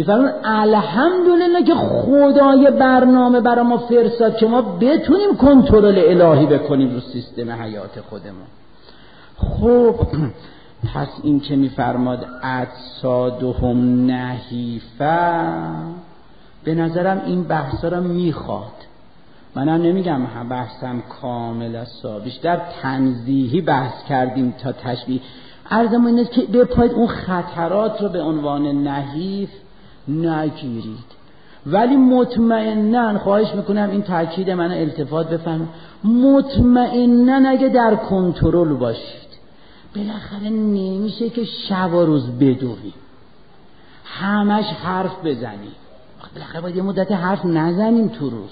الحمدلله که خدای برنامه برای ما فرستاد که ما بتونیم کنترل الهی بکنیم رو سیستم حیات خودمون. خب پس این که میفرماد اجسادهم نحیفه، به نظرم این بحثا رو میخواد. منم نمیگم بحثم کامل است، بیشتر تنزیهی بحث کردیم تا تشبیه. عرضم این است که بپایید اون خطرات رو به عنوان نحیف نگیرید، ولی مطمئناً خواهش میکنم این تاکید من التفات بفهمید، مطمئناً اگه در کنترل باشید، بالاخره نمیشه که شب و روز بدویم، همش حرف بزنیم. بالاخره باید یه مدت حرف نزنیم تو روز،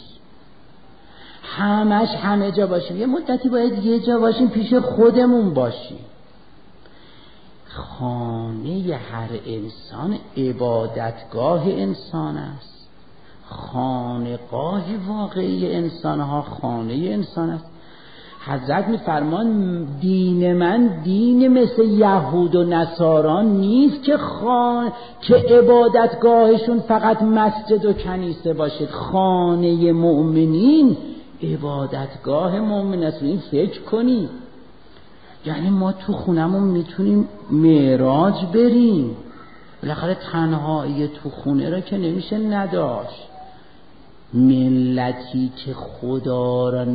همش همه جا باشیم. یه مدتی باید یه جا باشیم، پیش خودمون باشیم. خانه هر انسان عبادتگاه انسان است. خانقاه واقعی انسان ها خانه انسان است. حضرت میفرمان دین من دین مثل یهود و نصاران نیست که عبادتگاهشون فقط مسجد و کنیسه باشه. خانه مؤمنین عبادتگاه مؤمن است. این فکر کنید، یعنی ما تو خونمون میتونیم معراج بریم. بالاخره تنهایی تو خونه را که نمیشه نداشت. ملتی که خدا را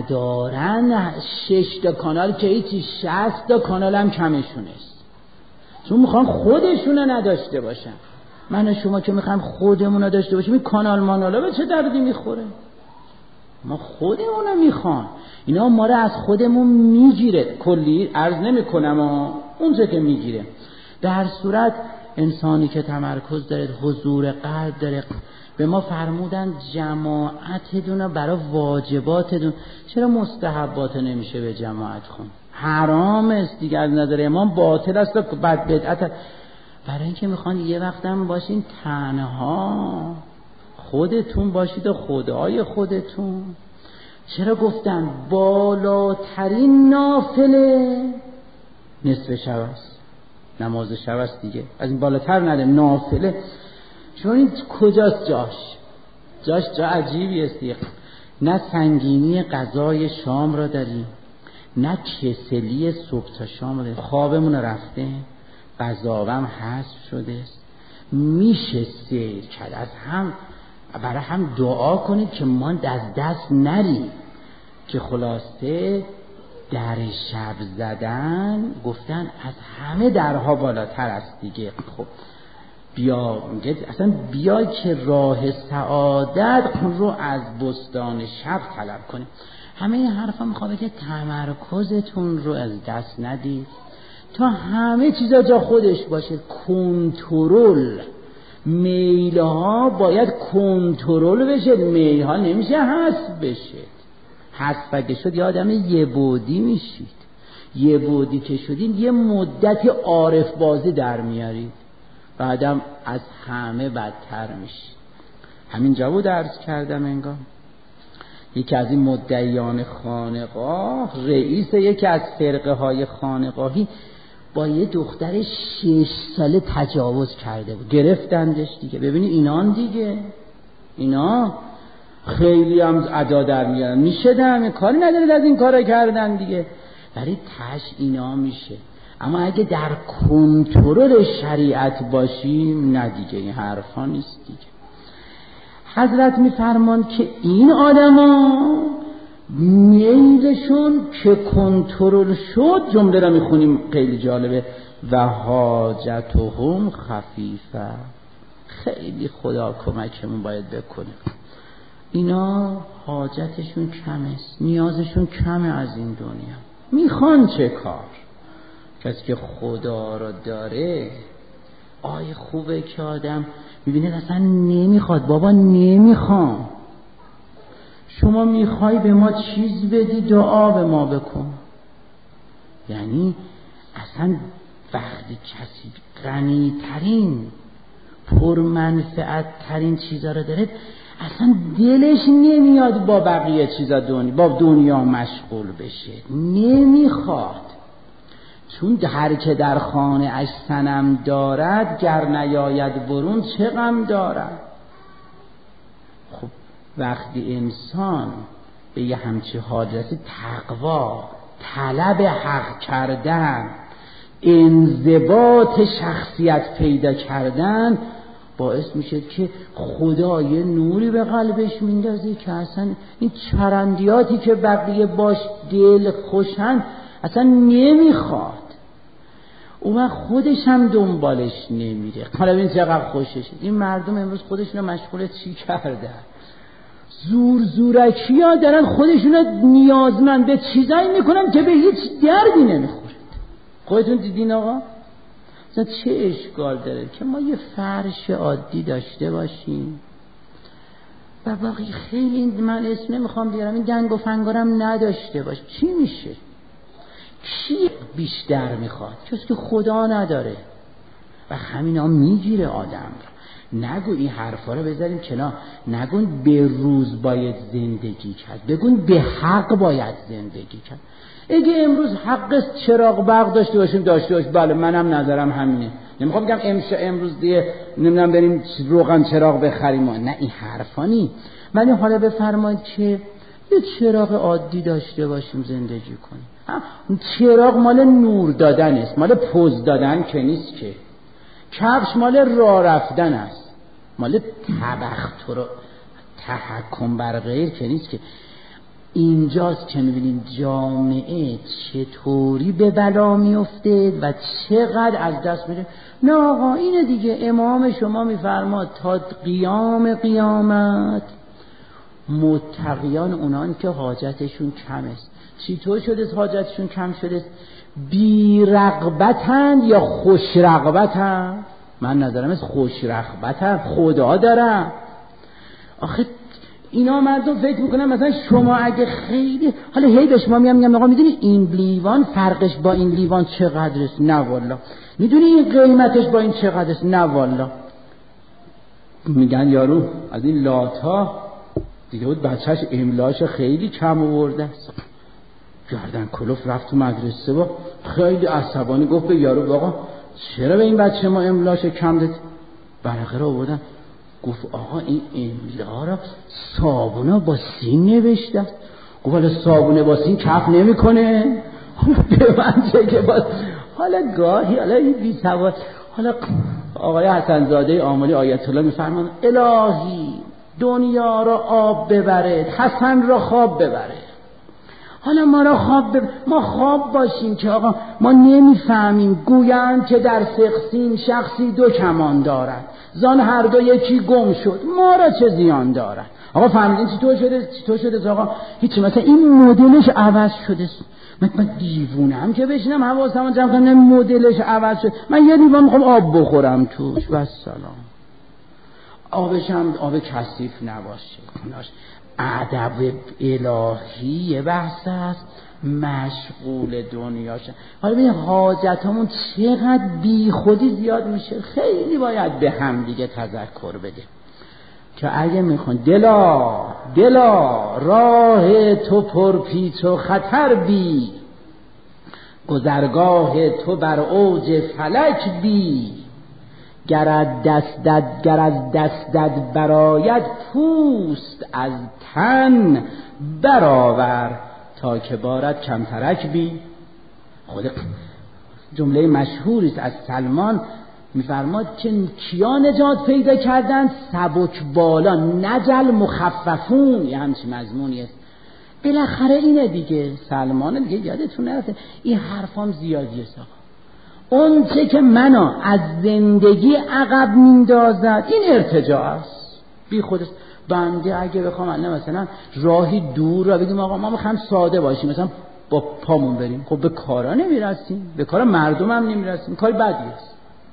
ندارن 6 تا کانال که هیچی، 60 تا کانال هم کمشون است، چون میخوان خودشون رو نداشته باشن. من و شما که میخوایم خودمون رو داشته باشیم، این کانال مانالا به چه دردی میخوره؟ ما خودمون رو میخوان، اینا ما رو از خودمون میگیره. کلی عرض نمی کنم اونجا که میگیره. به هر صورت انسانی که تمرکز داره، حضور قلب داره، به ما فرمودن جماعتتون برای واجباتتون، چرا مستحبات نمیشه به جماعت خون؟ حرام است دیگه، از نظر امام باطل است و بدعت. برای اینکه میخوان یه وقتم باشین تنها، خودتون باشید و خدای خودتون. چرا گفتن بالاترین نافله نصف شب است، نماز شب است دیگه، از این بالاتر نده نافله. چون این کجاست جاش جا عجیبی است دیگه. نه سنگینی غذای شام را داریم، نه کسلی صبح تا شام را داریم. خوابمون رفته، غذاوم حذف شده است. میشه سیر کرد، از هم برای هم دعا کنید که ما از دست نریم. که خلاصه در شب زدن گفتن از همه درها بالاتر است دیگه. خب بیا میگه اصلا بیا که راه سعادت رو از بستان شب طلب کنیم. همه این حرفا میخواد که تمرکزتون رو از دست ندید تا همه چیزا جا خودش باشه. کنترل میل ها باید کنترل بشه، میل ها نمیشه حذف بشه. حذف اگه شد یه آدم یه بودی میشید، یه بودی که شدین یه مدتی عارف بازی در میارید، بعدم از همه بدتر میشید. همینجا بود عرض کردم انگار یکی از این مدعیان خانقاه، رئیس یکی از فرقه های خانقاهی، با یه دختر 6 ساله تجاوز کرده بود، گرفتندش دیگه. ببینید اینان دیگه، اینا خیلی هم ادا در میارن، میشه همه کاری ندارید از این کارا کردن دیگه، ولی تش اینا میشه. اما اگه در کنترل شریعت باشیم نه دیگه، این حرفا نیست دیگه. حضرت میفرمان که این آدما میلشون که کنترل شد، جمله را میخونیم خیلی جالبه، و حاجتهم خفیفه. خیلی خدا کمکمون باید بکنه. اینا حاجتشون کمه، نیازشون کمه از این دنیا. میخوان چه کار؟ کسی که خدا را داره آی خوبه که آدم میبینید اصلا نمیخواد. بابا نمیخوام، شما میخوای به ما چیز بدی دعا به ما بکن. یعنی اصلا وقتی کسی غنی ترین پرمنفعت ترین چیزا رو داره اصلا دلش نمیاد با بقیه چیزا با دنیا مشغول بشه، نمیخواد. چون هر که در خانه اش صنم دارد گر نیاید برون چه غم دارد. خب وقتی انسان به یه همچه حاجتی تقوا، طلب حق کردن، انضباط شخصیت پیدا کردن باعث میشه که خدا یه نوری به قلبش میندازه که اصلا این چرندیاتی که بقیه باش دل خوشن اصلا نمیخواد. اون خودش هم دنبالش نمیره. حالا ببین چقدر خوششه. این مردم امروز خودشون مشغول چی کردن؟ زورکی ها دارن خودشون نیازمند به چیزایی میکنن که به هیچ دردی نمیخورد. خودتون دیدین آقا؟ مثلا چه اشکال داره که ما یه فرش عادی داشته باشیم و باقی خیلی من اسم نمیخوام بیارم این دنگ و فنگارم نداشته باش، چی میشه؟ کی بیشتر میخواد؟ کسی که خدا نداره و همینا میگیره آدم را. نگو این حرفا رو بذاریم کنار، نگون به روز باید زندگی کرد، بگون به حق باید زندگی کرد. اگه امروز حق چراغ برق داشته باشیم بله منم نظرم همینه، نمیخوام بگم امروز دیگه نمیدونم بریم روغن چراغ بخریم، نه این حرفا نی. ولی حالا بفرمایید که یه چراغ عادی داشته باشیم زندگی کنیم. چراغ مال نور دادن است، مال پوز دادن که نیست، که کفش مال راه رفتن است، مال تبختر و تحکم بر غیر که نیست. که اینجاست که میبینید جامعه چطوری به بلا میفته و چقدر از دست میره. نه آقا اینه دیگه، امام شما میفرماد تا قیام قیامت متقیان اونان که حاجتشون کم است. چطور شده حاجتشون کم شده؟ بی رغبتند یا خوش رغبتند؟ من نظرم از خوش رغبتند، خدا دارم. آخه اینا مردم فکر میکنن مثلا شما اگه خیلی حالا هی به شما میگم آقا میدونی این لیوان فرقش با این لیوان چقدر است؟ نه والا. میدونی این قیمتش با این چقدر است؟ نه والا. میگن یارو از این لاتا دیگه بود بچهش املاش خیلی کم آورده است، گردن کلوف رفت تو مدرسه با خیلی عصبانی گفت به یارو آقا چرا به این بچه ما املاش کم داد؟ برقه را آوردن، گفت آقا این املا را صابونه با سین نوشته. گفت حالا صابونه با سین کف نمی کنه؟ به من چه که باز حالا گاهی حالا این بی سواد. حالا آقای حسن زاده آملی آیت الله میفرمان الهی دنیا را آب ببره، حسن را خواب ببره. حالا ما را ما خواب باشیم که آقا ما نمیفهمیم. گویند که در سقسین شخصی 2 کمان دارد، زان هر دو یکی گم شد، ما را چه زیان دارد؟ آقا فهمیدین چطور شده آقا؟ هیچی، مثلا این مدلش عوض شده. من دیوونم که بشینم حواسم جمع کنم مدلش عوض شد. من یه لیوان میخوام آب بخورم توش و سلام. آبش هم آب کثیف نباشه. ادب الهی یه بحث است، مشغول دنیاشه. حالا ببین حاجتمون چقدر بی خودی زیاد میشه. خیلی باید به هم دیگه تذکر بده که اگه میخون دلا راه تو پر پیچ و خطر بی، گذرگاه تو بر اوج فلک بی، گر از دستت برآید پوست از تن برآور، تا که بارد کمترک بی. خود جمله مشهوری است از سلمان، میفرماد که کیا نجات پیدا کردن؟ سبک بالا نجل مخففون، یه همچین مضمونی است. بالاخره اینه دیگه، سلمان دیگه یادتون نرفته. این حرفام زیادیه آقا. اون چه که منو از زندگی عقب میندازد این ارتجاع است، بی خودست. بنده اگه بخوام مثلا راهی دور را بگیم آقا ما میخوام ساده باشیم، مثلا با پامون بریم، خب به کارا نمیرسیم، به کارا مردم هم نمیرسیم، کار بدی است.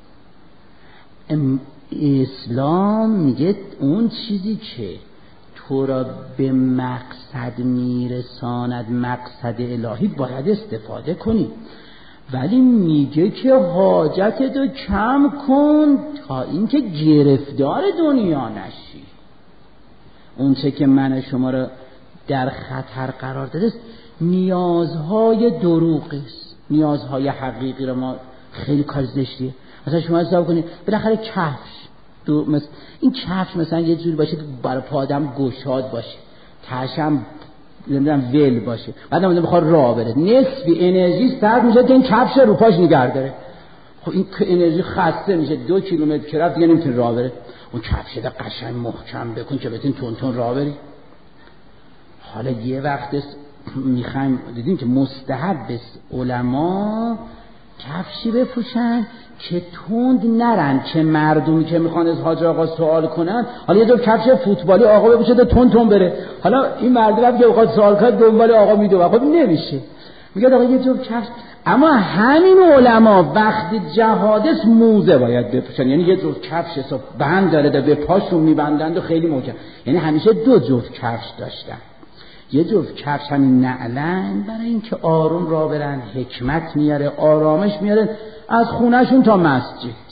اسلام میگه اون چیزی که تو را به مقصد میرساند، مقصد الهی، باید استفاده کنی. ولی میگه که حاجتتو کم کن تا اینکه گرفتار دنیا نشی. اون چه که من شما را در خطر قرار داده است نیازهای دروغی است، نیازهای حقیقی را ما خیلی کار زشتیه. مثلا شما حساب کنید بالاخره کفش مثلا این کفش مثلا یه جوری باشه که برای پا آدم گشاد باشه، تاشم نمیدونم ول باشه، بعد آدم بخواد راه بره، نصفی انرژی صرف میشه که این کفش رو پاش نگه داره. خب این انرژی خسته میشه، 2 کیلومتر که رفت دیگه نمیتونه راه بره. اون کفش رو قشنگ محکم بکن که بتونی تون تون راه بری. حالا یه وقت میخوایم دیدیم که مستحب است علما کفشی بپوشن که تند نرن، که مردمی که میخوان از حاج آقا سوال کنن حالا یه دور کفش فوتبالی آقا بپوشه تا تند تند بره، حالا این مرد رفت که بخواد سوال کنه دنبال آقا میدوه، خب نمیشه. میگه آقا یه جفت کفش، اما همین علما وقتی جهادست موزه باید بپوشن، یعنی یه جفت کفش حساب بند داره به پاشون میبندند و خیلی محکم، یعنی همیشه 2 جفت کفش داشتن. یه جفت کفش همین نعلن برای اینکه آروم راه برن، حکمت میاره، آرامش میاره از خونهشون تا مسجد.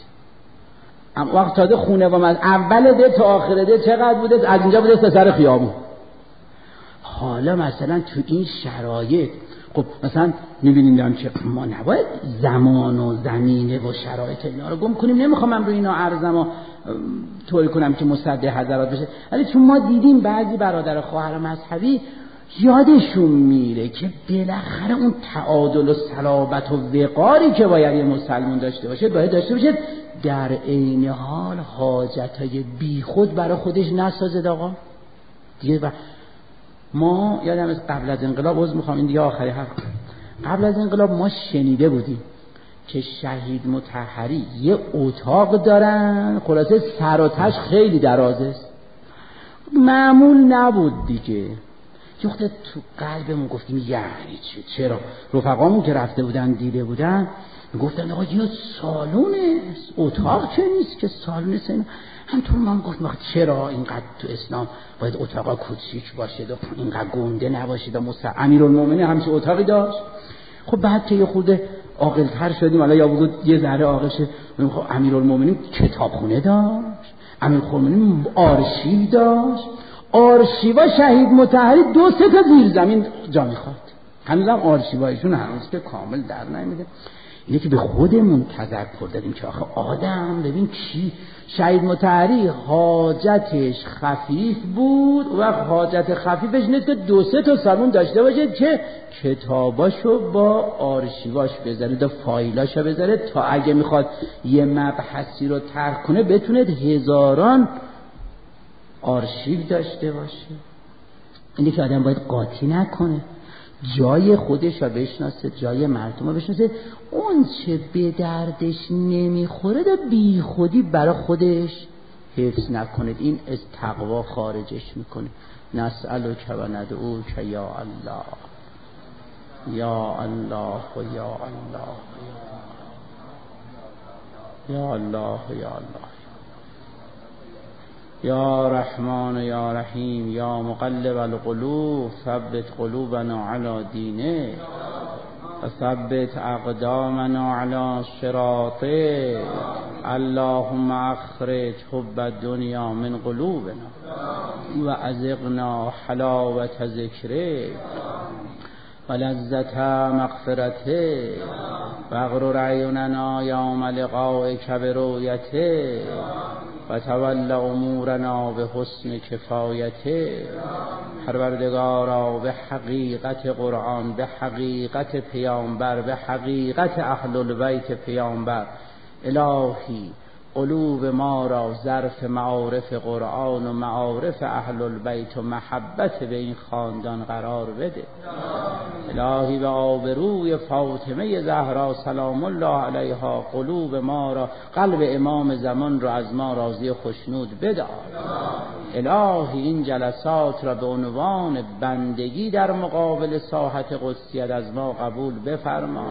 وقت تازه خونه و مسجد اول ده تا آخر ده چقدر بوده؟ از اینجا بوده تا سر خیابون. حالا مثلا تو این شرایط خب مثلا میبینیم که ما نباید زمان و زمینه و شرایط اینا رو گم کنیم. نمیخوام من رو اینا عرضم و طوری کنم که مصدق حضرات بشه، ولی چون ما دیدیم بعضی برادر خواهر مذهبی یادشون میره که بالاخره اون تعادل و صلابت و وقاری که باید یه مسلمان داشته باشه باید داشته باشه، در عین حال حاجتای بی خود برای خودش نسازه. آقا دیگه ما یادم از قبل از انقلاب میخوام این دیگه آخری حرف، قبل از انقلاب ما شنیده بودیم که شهید مطهری یه اتاق دارن، خلاصه سر و تش خیلی درازه، معمول نبود دیگه. یخته تو قلبمون گفتیم یعنی چرا؟ رفقامون که رفته بودن دیده بودن گفتن آقا یه سالونه، اتاق که نیست که سالونه سینه. همطور ما گفتیم چرا اینقدر تو اسلام باید اتاقا کوچیک باشه و اینقدر گنده نباشه و امیرالمومنین همیشه اتاقی داشت. خب بعد که یه خود عاقل‌تر شدیم، حالا یا بود یه ذره عاقل شه، خب امیرالمومنین کتابخونه داشت، امیرالمومنین آرشیو داشت، آرشیوا شهید مطهری 2-3 تا زیر زمین جا میخواد. هنوزم آرشیوایشون هنوز که کامل در نمیده. اینه که به خودمون تذکر دادیم که آخه آدم ببین کی شهید مطهری حاجتش خفیف بود و حاجت خفیفش نیست که 2-3 تا سالون داشته باشه که کتاباشو با آرشیواش بذاره و فایلاشو بذاره تا اگه میخواد یه مبحثی رو طرح کنه بتونه هزاران آرشیو داشته باشه. اینه که آدم باید قاطی نکنه، جای خودش رو بشناسه، جای مردم رو بشناسه، اون چه به دردش نمیخوره ده بی خودی برای خودش حفظ نکنه، این از تقوا خارجش میکنه. نسألک و ندعوک یا الله یا الله و یا الله یا الله یا الله یا رحمان یا رحیم یا مقلب القلوب ثبت قلوبنا علی دینه و ثبت اقدامنا علی صراطه. اللهم اخرج حب الدنیا من قلوبنا و ازغنا حلاوت ذکره و لذت مغفرته و اغرر عیوننا یوم لقائک برؤیته و تول امورنا به حسن کفایته. پروردگارا به حقیقت قرآن، به حقیقت پیامبر، به حقیقت اهل البیت پیامبر، الهی قلوب ما را ظرف معارف قرآن و معارف اهل البیت و محبت به این خاندان قرار بده. الهی به آبروی فاطمه زهرا سلام الله علیها قلوب ما را، قلب امام زمان را از ما راضی و خشنود بدار. الهی این جلسات را به عنوان بندگی در مقابل ساحت قدسیت از ما قبول بفرما.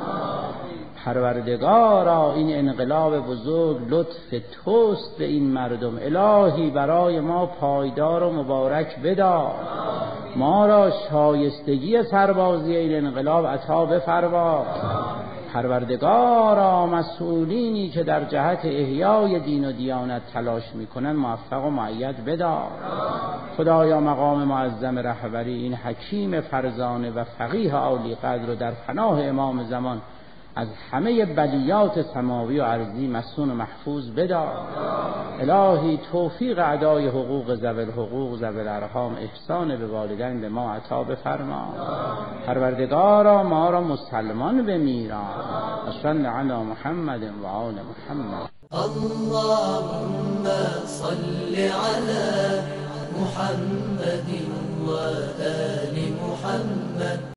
پروردگارا این انقلاب بزرگ لطف توست به این مردم، الهی برای ما پایدار و مبارک بدار. ما را شایستگی سربازی این انقلاب عطا بفرما. پروردگارا مسئولینی که در جهت احیای دین و دیانت تلاش میکنن موفق و مؤید بدار. خدایا مقام معظم رهبری این حکیم فرزانه و فقیه عالی قدر رو در پناه امام زمان از همه بلیات سماوی و ارضی مصون و محفوظ بدار. الهی توفیق ادای حقوق ذوی الحقوق ذوی الارحام، احسان به والدین به ما عطا بفرما. پروردگارا ما را مسلمان بمیران. صل علی محمد و آل محمد. اللهم صل على محمد و آل محمد.